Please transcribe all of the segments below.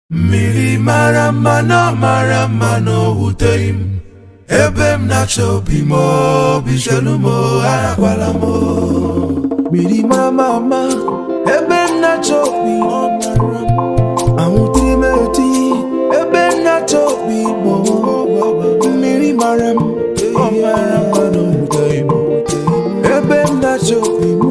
Miri maramano uteim ebem nacho bimo bishalumo arakwalamo. Miri mama ebem nacho bimo amutrimeti ebem nacho bimo. Miri maramano uteim ebem nacho bimo.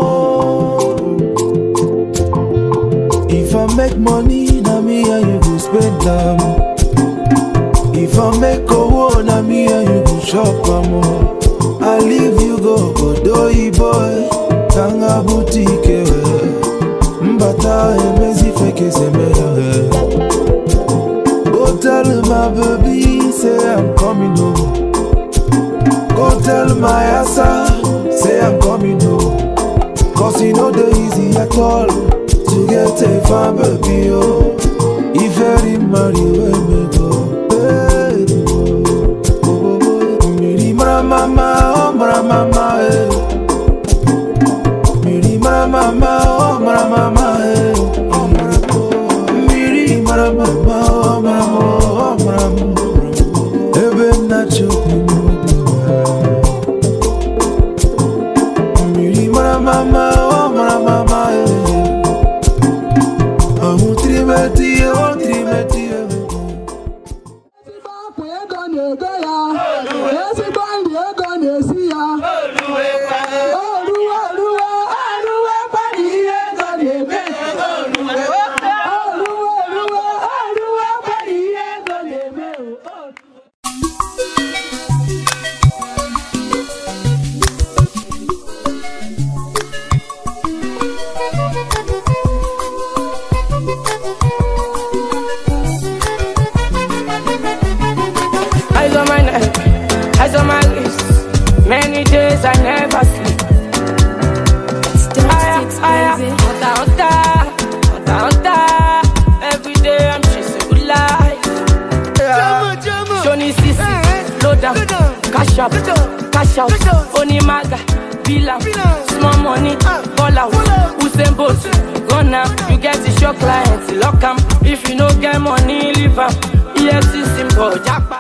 If I make money, na me and you go spend them. If I make a war, na me and you go shop am. I leave you go doi boy, tanga boutique. Mbata emezi feke semera. Go tell my baby, say I'm coming home. Go tell my asa, say I'm coming home. Cause you know the easy at all to get a fine baby, oh. If you marry, where me go? Miri mama, oh mama, eh. Miri mama, oh mama, eh. Miri mama, oh mama. Ebe nacho Miri mama, oh mama, eh. Eyes on my wrist, many days I never sleep. Every day I'm chasing good life. Johnny Sisi, slow down, cash up, cash out. Onimaga, Bilam, small money, ball out. Usain Bolt, run now. You get the show clients, lock 'em. If you no get money, leave 'em. EFC symbol, jackpot.